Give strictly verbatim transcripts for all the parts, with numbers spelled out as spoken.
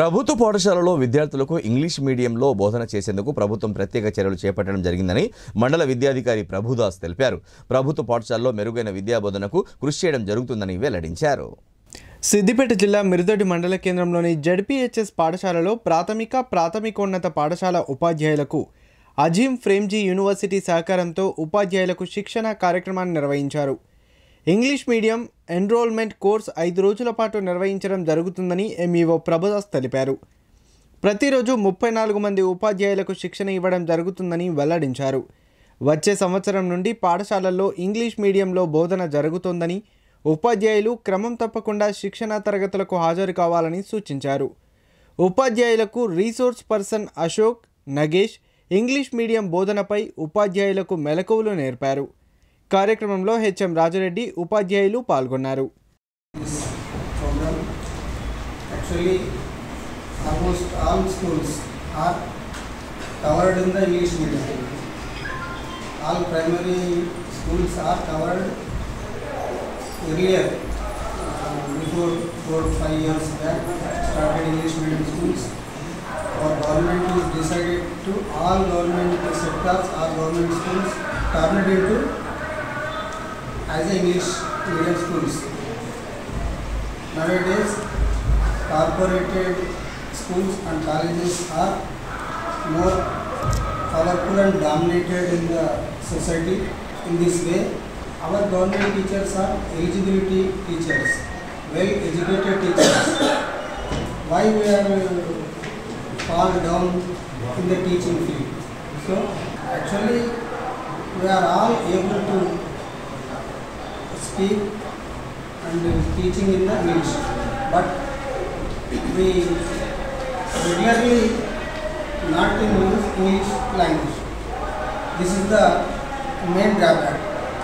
ప్రభుత్వ పాఠశాలలో విద్యార్థులకు ఇంగ్లీష్ మీడియంలో బోధన చేసేందుకు ప్రభుత్వం ప్రత్యేక చర్యలు చేపట్టడం జరిగిందని మండల విద్యాధికారి ప్రభుదాస్ తెలిపారు. ప్రభుత్వ పాఠశాలలో మెరుగైన విద్యా బోధనకు కృషి చేయడం జరుగుతుందని వెల్లడించారు. సిద్దిపేట జిల్లా మిరుదొడ్డి మండల కేంద్రంలోని జెడ్పీహెచ్ఎస్ పాఠశాలలో ప్రాథమిక ప్రాథమికోన్నత పాఠశాల ఉపాధ్యాయులకు అజీం ఫ్రేమ్జీ యూనివర్సిటీ సహకారంతో ఉపాధ్యాయులకు శిక్షణ కార్యక్రమాన్ని నిర్వహించారు. ఇంగ్లీష్ మీడియం ఎన్రోల్మెంట్ కోర్స్ ఐదు రోజుల పాటు నిర్వహించడం జరుగుతుందని ఎంఈఓ ప్రభుదాస్ తెలిపారు. ప్రతిరోజు ముప్పై నాలుగు మంది ఉపాధ్యాయులకు శిక్షణ ఇవ్వడం జరుగుతుందని వెల్లడించారు. వచ్చే సంవత్సరం నుండి పాఠశాలల్లో ఇంగ్లీష్ మీడియంలో బోధన జరుగుతోందని, ఉపాధ్యాయులు క్రమం తప్పకుండా శిక్షణా తరగతులకు హాజరు కావాలని సూచించారు. ఉపాధ్యాయులకు resource person Ashok, Nagesh English medium బోధనపై ఉపాధ్యాయులకు మెలకువలు నేర్పారు. కార్యక్రమంలో హెచ్ఎం రాజరెడ్డి ఉపాధ్యాయులు పాల్గొన్నారు. Actually, almost all schools are covered in the English medium. All primary schools are covered earlier, uh, before four or five years back, started English medium schools. Our government is decided to all government sectors, all government schools turned into as a English medium schools. Nowadays, corporated schools and colleges are more powerful and dominated in the society. In this way, our government teachers are eligibility teachers, well-educated teachers. Why we are uh, fall down in the teaching field? So, actually, we are all able to speak and teaching in the English, but we regularly not in English language. This is the main drawback.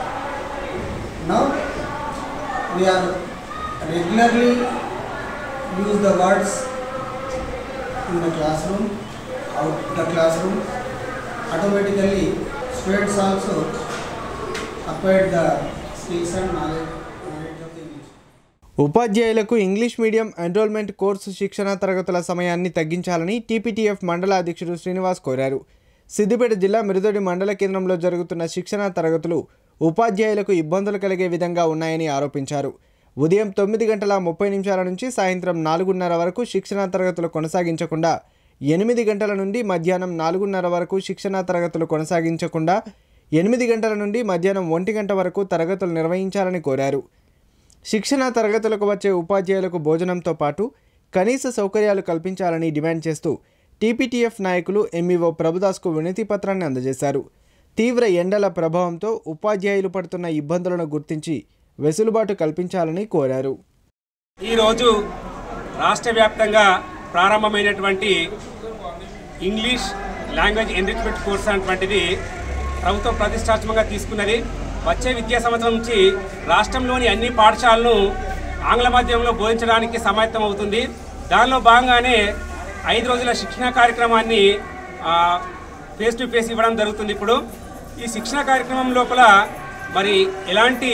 Now we are regularly use the words in the classroom, out the classroom. Automatically, students also acquire the skills and knowledge. ఉపాధ్యాయులకు English medium enrolment course శిక్షణ తరగతుల సమయాన్ని తగ్గించాలని TPTF మండల అధ్యక్షుడు శ్రీనివాస్ కోరారు. సిద్దిపేట జిల్లా మిరుదొడ్డి మండల కేంద్రంలో జరుగుతున్న శిక్షణ తరగతులు ఉపాధ్యాయులకు ఇబ్బందులు కలిగే విధంగా ఉన్నాయని ఆరోపించారు. ఉదయం తొమ్మిది గంటల ముప్పై నిమిషాల నుంచి సాయంత్రం నాలుగున్నర వరకు శిక్షణ తరగతులు కొనసాగించకుండా, ఎనిమిది గంటల నుండి మధ్యాహ్నం నాలుగున్నర వరకు శిక్షణ తరగతులు కొనసాగించకుండా, ఎనిమిది గంటల నుండి మధ్యాహ్నం ఒంటి గంట వరకు తరగతులు నిర్వహించాలని కోరారు. శిక్షణ తరగతులకు వచ్చే ఉపాధ్యాయులకు భోజనంతో పాటు కనీస సౌకర్యాలు కల్పించాలని డిమాండ్ చేస్తూ టీపీటీఎఫ్ నాయకులు ఎంఈఓ ప్రభుదాస్కు వినతి పత్రాన్ని అందజేశారు. తీవ్ర ఎండల ప్రభావంతో ఉపాధ్యాయులు పడుతున్న ఇబ్బందులను గుర్తించి వెసులుబాటు కల్పించాలని కోరారు. ఈరోజు రాష్ట్ర వ్యాప్తంగా ప్రారంభమైనటువంటి ఇంగ్లీష్ లాంగ్వేజ్ ఎన్రిచ్మెంట్ కోర్స్ అనేటువంటిది ప్రభుత్వం ప్రతిష్టాత్మకంగా తీసుకున్నది. వచ్చే విద్యా సంవత్సరం నుంచి రాష్ట్రంలోని అన్ని పాఠశాలలను ఆంగ్ల మాధ్యమంలో బోధించడానికి సమాయత్తం అవుతుంది. దానిలో భాగంగానే ఐదు రోజుల శిక్షణ కార్యక్రమాన్ని ఫేస్ టు ఫేస్ ఇవ్వడం జరుగుతుంది. ఇప్పుడు ఈ శిక్షణ కార్యక్రమం లోపల మరి ఎలాంటి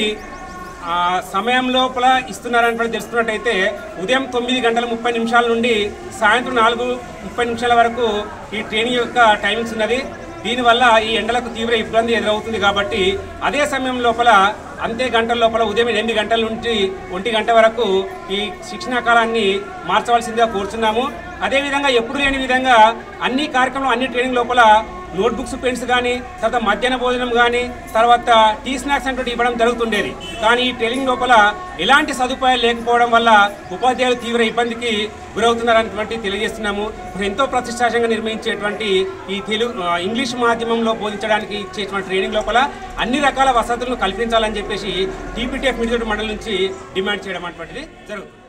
సమయం లోపల ఇస్తున్నారని తెలుసుకున్నట్టయితే ఉదయం తొమ్మిది గంటల ముప్పై నిమిషాల నుండి సాయంత్రం నాలుగు ముప్పై నిమిషాల వరకు ఈ ట్రైనింగ్ యొక్క టైమింగ్స్ ఉన్నది. దీనివల్ల ఈ ఎండలకు తీవ్ర ఇబ్బంది ఎదురవుతుంది. కాబట్టి అదే సమయం లోపల అంతే గంటల లోపల ఉదయం ఎనిమిది గంటల నుంచి ఒంటి గంట వరకు ఈ శిక్షణా కాలాన్ని మార్చవలసిందిగా కోరుతున్నాము. అదేవిధంగా ఎప్పుడు లేని విధంగా అన్ని కార్యక్రమాలు అన్ని ట్రైనింగ్ లోపల నోట్బుక్స్, పెన్స్ కానీ, తర్వాత మధ్యాహ్న భోజనం కానీ, తర్వాత టీ స్నాక్స్ అంటూ ఇవ్వడం జరుగుతుండేది. కానీ ఈ ట్రైనింగ్ లోపల ఎలాంటి సదుపాయాలు లేకపోవడం వల్ల ఉపాధ్యాయులు తీవ్ర ఇబ్బందికి గురవుతున్నారనేటువంటి తెలియజేస్తున్నాము. ఎంతో ప్రతిష్టాత్మకంగా నిర్మించేటువంటి ఈ తెలుగు ఇంగ్లీష్ మాధ్యమంలో బోధించడానికి ఇచ్చేటువంటి ట్రైనింగ్ లోపల అన్ని రకాల వసతులను కల్పించాలని చెప్పేసి టీపీటీఎఫ్ మిరుదొడ్డి మండలి నుంచి డిమాండ్ చేయడం అనేటువంటిది జరుగుతుంది.